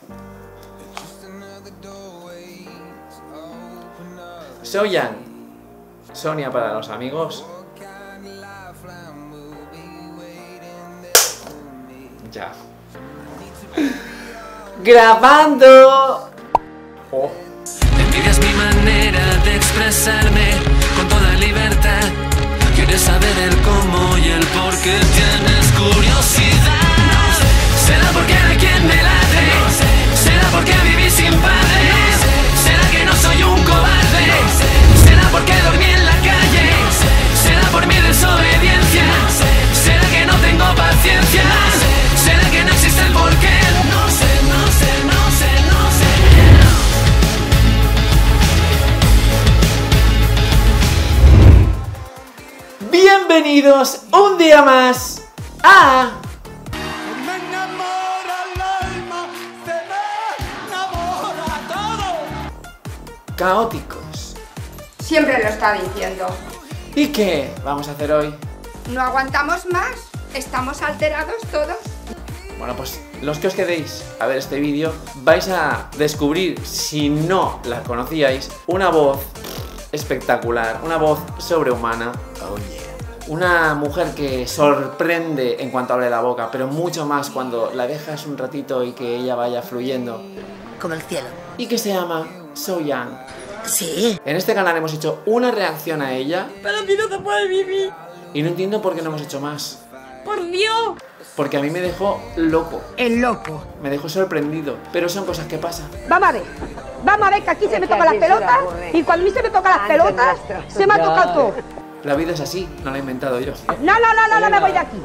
So-Young, Sonia para los amigos. Ya. ¡Grabando! Oh. Envidias mi manera de expresarme con toda libertad. Quieres saber el cómo y el por qué tienes curiosidad. ¿Será porque hay quien me late? ¿Será porque viví sin padres? ¿Será que no soy un cobarde? ¿Será porque dormí en la calle? ¿Será por mi desobediencia? ¿Será que no tengo paciencia? ¿Será que no existe el porqué? No sé, no sé, no sé, no sé. Bienvenidos un día más a... Me enamora el alma, se me enamora todo. Caóticos. Siempre lo está diciendo. ¿Y qué vamos a hacer hoy? No aguantamos más. Estamos alterados todos. Bueno, pues los que os quedéis a ver este vídeo vais a descubrir, si no la conocíais, una voz espectacular, una voz sobrehumana. Oh yeah. Una mujer que sorprende en cuanto abre la boca, pero mucho más cuando la dejas un ratito y que ella vaya fluyendo. Como el cielo. Y que se llama So-Young. Sí. En este canal hemos hecho una reacción a ella. Pero a mí no se puede vivir. Y no entiendo por qué no hemos hecho más. Por Dios. Porque a mí me dejó loco. El loco. Me dejó sorprendido. Pero son cosas que pasan. Vamos a ver que aquí se me tocan las pelotas y cuando a mí se me tocan las pelotas se me ha tocado todo. La vida es así, no la he inventado yo. No, me voy de aquí.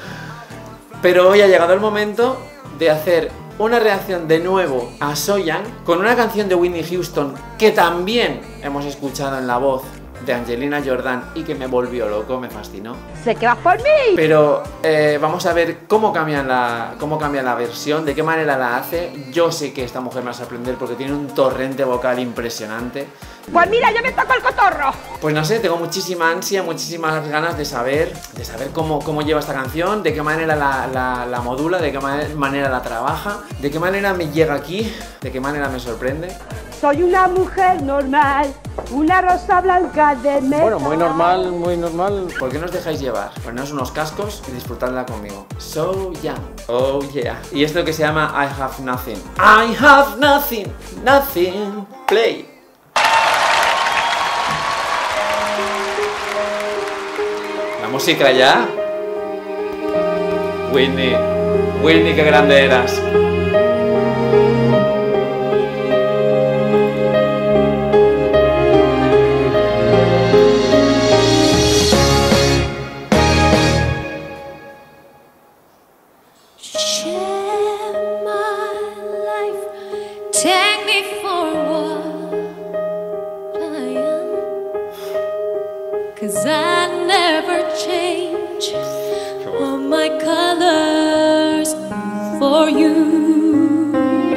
Pero hoy ha llegado el momento de hacer una reacción de nuevo a So-Young con una canción de Whitney Houston que también hemos escuchado en la voz de Angelina Jordan y que me volvió loco, me fascinó. Sé que vas por mí. Pero vamos a ver cómo cambia la versión, de qué manera la hace. Yo sé que esta mujer me va a sorprender porque tiene un torrente vocal impresionante. Pues mira, ya me toco el cotorro. Pues no sé, tengo muchísima ansia, muchísimas ganas de saber cómo lleva esta canción, de qué manera la modula, de qué manera la trabaja, de qué manera me llega aquí, de qué manera me sorprende. Soy una mujer normal, una rosa blanca de metal. Bueno, muy normal, muy normal. ¿Por qué no os dejáis llevar? Poneos unos cascos y disfrutadla conmigo. So-Young, oh yeah. Y esto que se llama I Have Nothing. I have nothing, nothing, play. La música ya. Whitney, qué grande eras. Take me for what I am, 'cause I never change all my colors for you.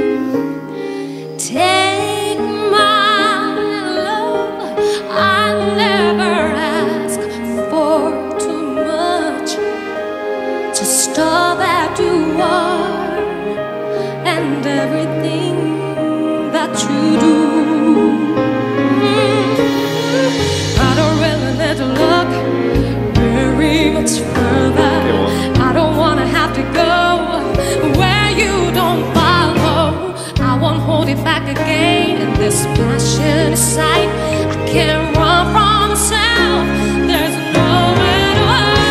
Take my love, I never ask for too much, just all that you are and everything that you do. I don't really need to look very much further. I don't wanna have to go where you don't follow. I won't hold it back again in this passion inside. I can't run from myself. There's nowhere to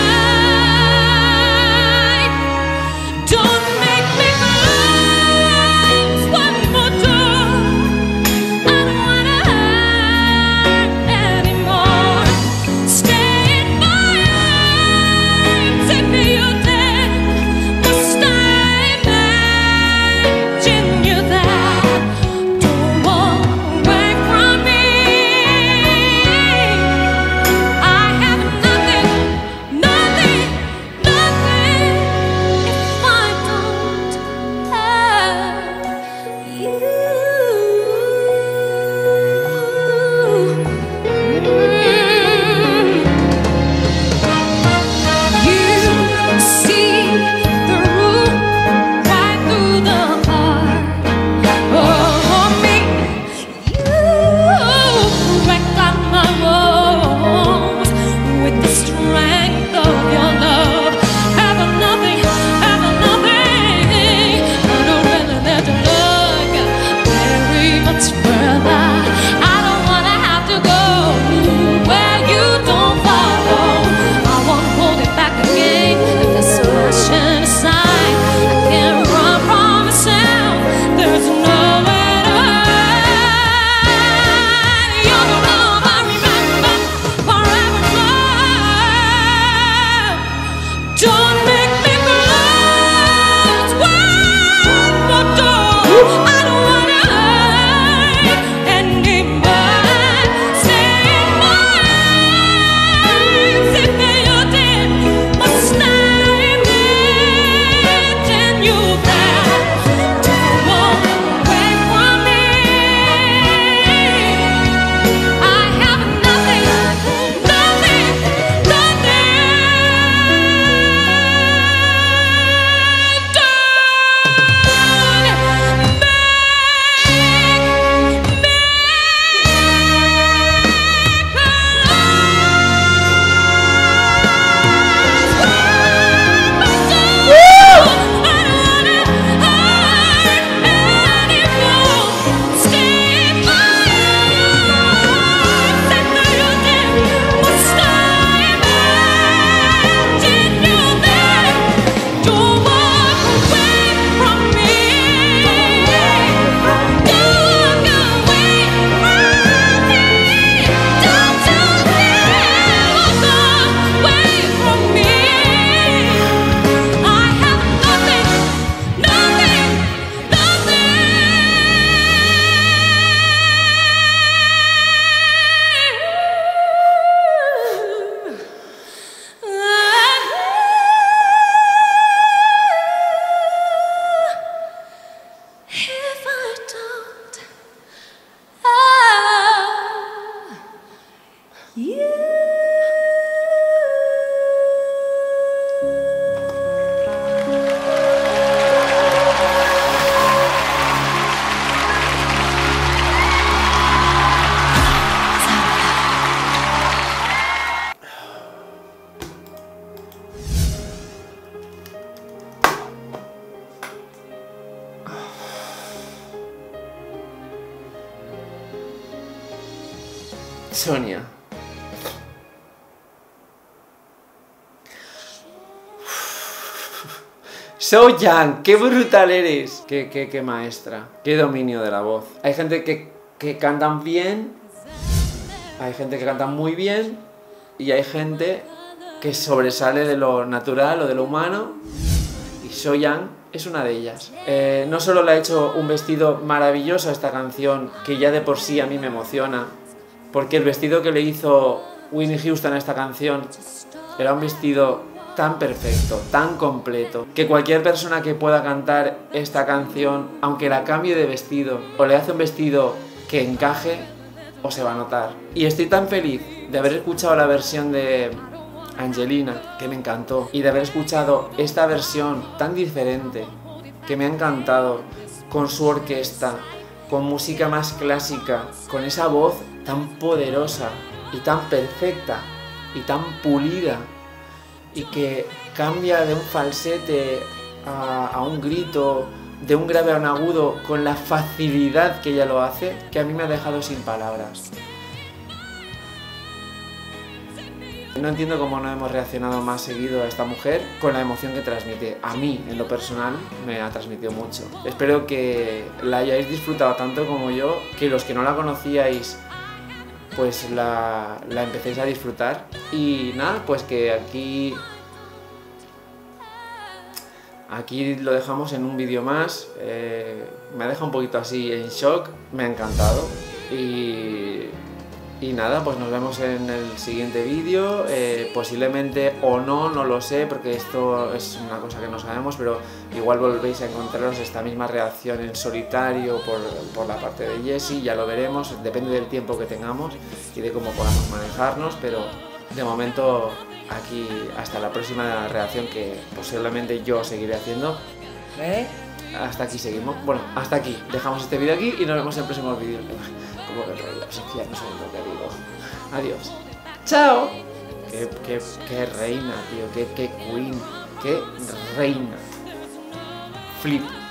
hide. Don't make me close one more door. I don't wanna hurt anymore. Stay in my arms if you're dead. Must I imagine you there? Don't walk away from me. Sonia. So Yang, qué brutal eres. Qué maestra. Qué dominio de la voz. Hay gente que cantan bien. Hay gente que canta muy bien. Y hay gente que sobresale de lo natural o de lo humano. Y So Yang es una de ellas. No solo le ha hecho un vestido maravilloso a esta canción, que ya de por sí a mí me emociona. Porque el vestido que le hizo Whitney Houston a esta canción era un vestido tan perfecto, tan completo, que cualquier persona que pueda cantar esta canción, aunque la cambie de vestido o le hace un vestido que encaje, o se va a notar. Y estoy tan feliz de haber escuchado la versión de Angelina, que me encantó, y de haber escuchado esta versión tan diferente, que me ha encantado, con su orquesta, con música más clásica, con esa voz tan poderosa y tan perfecta y tan pulida, y que cambia de un falsete a un grito, de un grave a un agudo, con la facilidad que ella lo hace, que a mí me ha dejado sin palabras. No entiendo cómo no hemos reaccionado más seguido a esta mujer con la emoción que transmite. A mí, en lo personal, me ha transmitido mucho. Espero que la hayáis disfrutado tanto como yo, que los que no la conocíais pues la empecéis a disfrutar. Y nada, pues que aquí lo dejamos en un vídeo más. Me ha dejado un poquito así en shock, me ha encantado. Y nada, pues nos vemos en el siguiente vídeo, posiblemente o no, no lo sé, porque esto es una cosa que no sabemos, pero igual volvéis a encontraros esta misma reacción en solitario por la parte de Jessie, ya lo veremos, depende del tiempo que tengamos y de cómo podamos manejarnos, pero de momento aquí hasta la próxima reacción, que posiblemente yo seguiré haciendo. Hasta aquí seguimos, bueno, hasta aquí, dejamos este vídeo aquí y nos vemos en el próximo vídeo. Como que rollo, ya no sé lo que digo. Adiós. ¡Chao! Qué reina, tío, qué queen, qué reina. Flip.